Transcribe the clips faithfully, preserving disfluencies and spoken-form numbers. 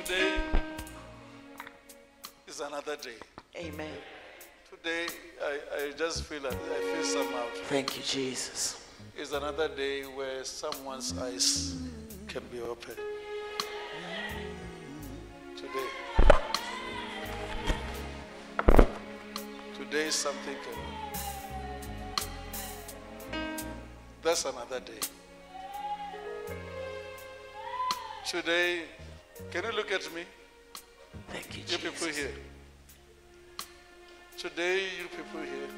Today is another day. Amen. Today, I, I just feel like I feel somehow. Thank you, Jesus. It's another day where someone's eyes can be opened. Today. Today something can. That's another day. Today, can you look at me? Thank you, You Jesus. people here. Today, you people here.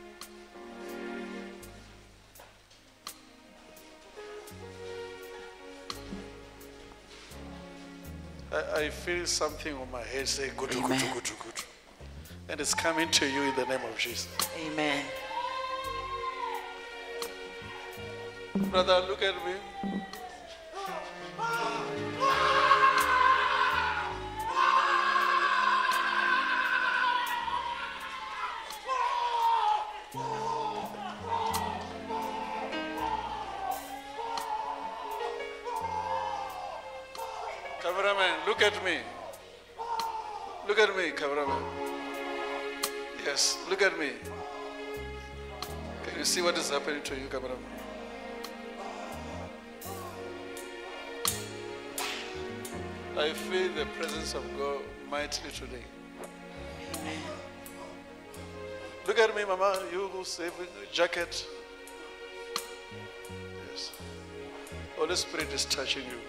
I, I feel something on my head say, good, good, Amen. good, good, good. And it's coming to you in the name of Jesus. Amen. Brother, look at me. Cameraman, look at me. Look at me, cameraman. Yes, look at me. Can you see what is happening to you, cameraman? I feel the presence of God mightily today. Amen. Look at me, Mama. You who save jacket. Yes. Holy Spirit is touching you.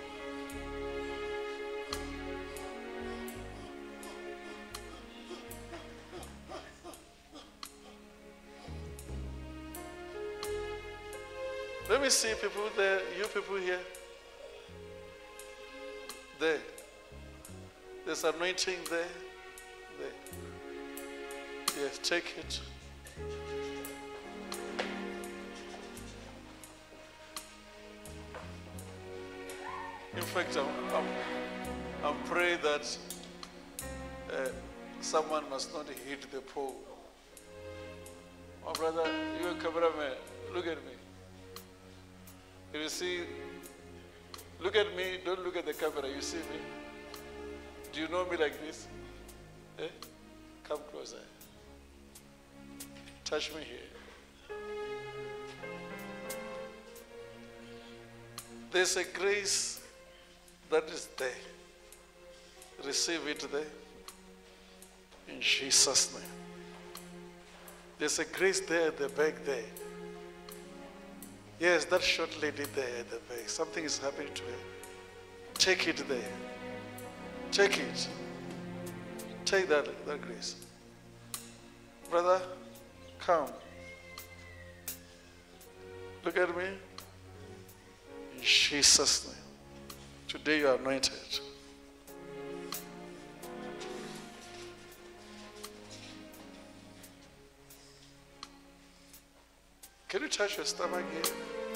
Let me see people there. You people here. There. There's anointing there. There. Yes, take it. In fact, I'm, I'm, I'm praying that uh, someone must not hit the pole. My brother, you a cameraman, look at me. If you see, look at me, don't look at the camera, you see me? Do you know me like this? Eh? Come closer. Touch me here. There's a grace that is there. Receive it there. In Jesus' name. There's a grace there at the back there. Yes, that short lady there at the back. Something is happening to her. Take it there. Take it. Take that, that grace. Brother, come. Look at me. In Jesus' name. Today you are anointed. Can you touch your stomach here?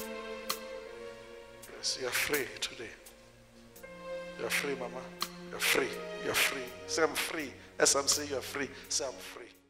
Yes, you are free today. You are free, Mama. You are free. You are free. Say, I'm free. As I'm saying, you are free. Say, I'm free.